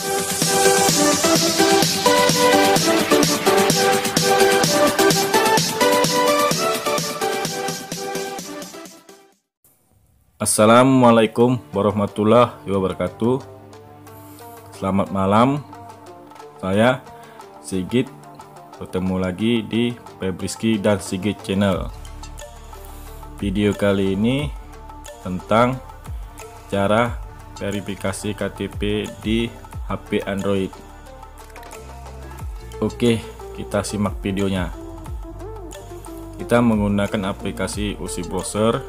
Assalamualaikum warahmatullahi wabarakatuh. Selamat malam, saya Sigit. Bertemu lagi di Febriski dan Sigit Channel. Video kali ini tentang cara verifikasi KTP di HP Android. Oke, kita simak videonya. Kita menggunakan aplikasi UC Browser.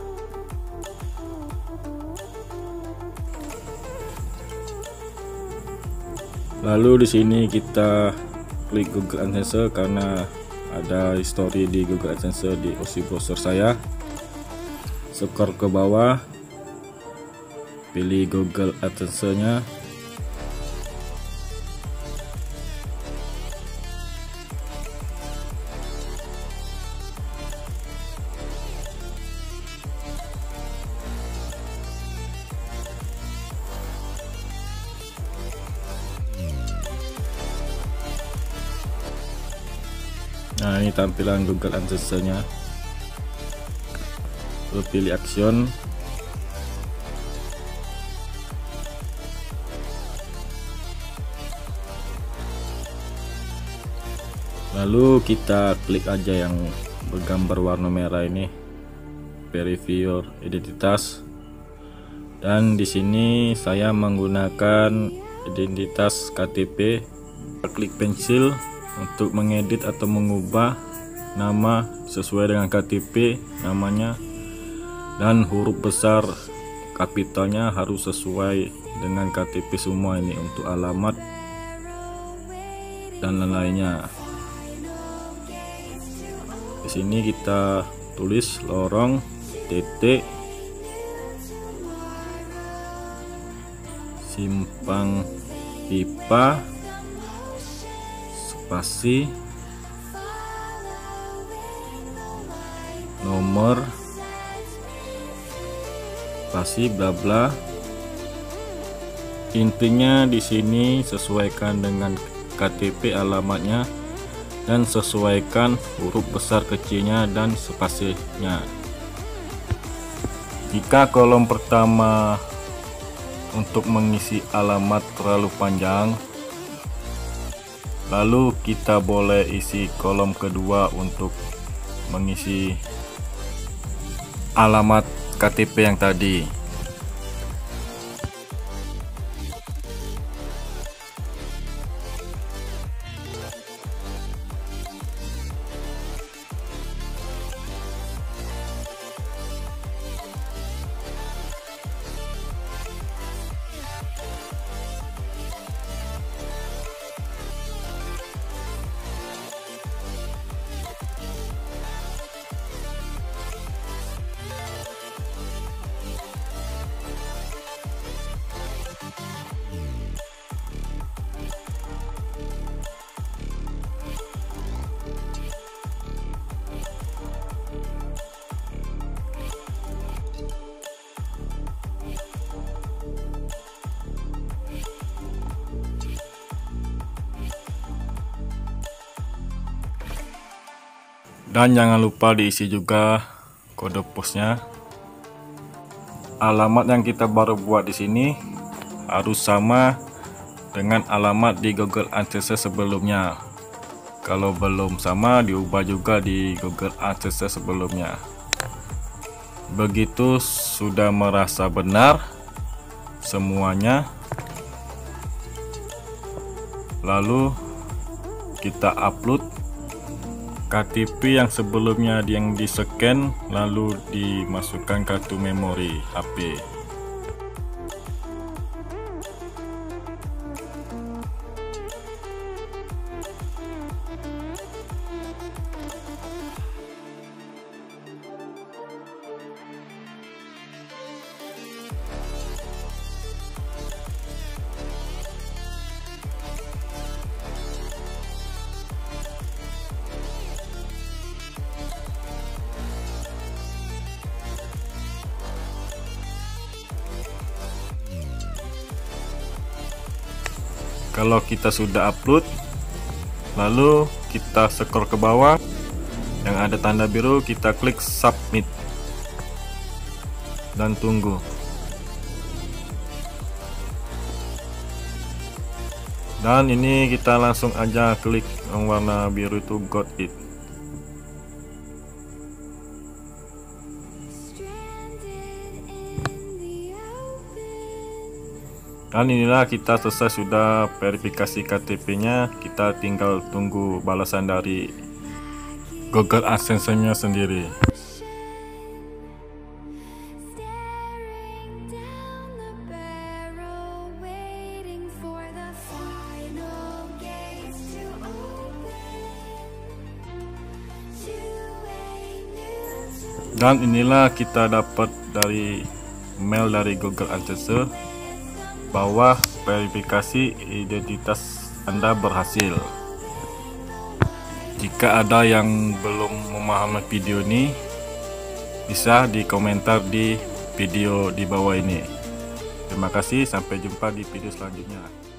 Lalu di sini kita klik Google AdSense karena ada history di Google AdSense di UC Browser saya. Scroll ke bawah, pilih Google AdSense-nya. Nah, ini tampilan Google AdSense-nya. Lalu pilih action. Lalu kita klik aja yang bergambar warna merah ini, verify your identitas. Dan di sini saya menggunakan identitas KTP. Klik pensil untuk mengedit atau mengubah nama sesuai dengan KTP namanya, dan huruf besar kapitalnya harus sesuai dengan KTP semua ini untuk alamat dan lain-lainnya. Di sini kita tulis lorong titik simpang pipa spasi nomor spasi bla bla. Intinya di sini sesuaikan dengan KTP alamatnya dan sesuaikan huruf besar kecilnya dan spasinya. Jika kolom pertama untuk mengisi alamat terlalu panjang, lalu kita boleh isi kolom kedua untuk mengisi alamat KTP yang tadi. Dan jangan lupa diisi juga kode posnya. Alamat yang kita baru buat di sini harus sama dengan alamat di Google AdSense sebelumnya. Kalau belum sama, diubah juga di Google AdSense sebelumnya. Begitu sudah merasa benar semuanya, lalu kita upload KTP yang sebelumnya yang di-scan, lalu dimasukkan kartu memori HP. Kalau kita sudah upload, lalu kita scroll ke bawah yang ada tanda biru, kita klik submit dan tunggu. Dan ini kita langsung aja klik yang warna biru itu, got it. Dan inilah kita selesai sudah verifikasi KTP-nya. Kita tinggal tunggu balasan dari Google AdSense-nya sendiri. Dan inilah kita dapat dari mail dari Google AdSense bahwa verifikasi identitas Anda berhasil. Jika ada yang belum memahami video ini, bisa dikomentar di video di bawah ini. Terima kasih, sampai jumpa di video selanjutnya.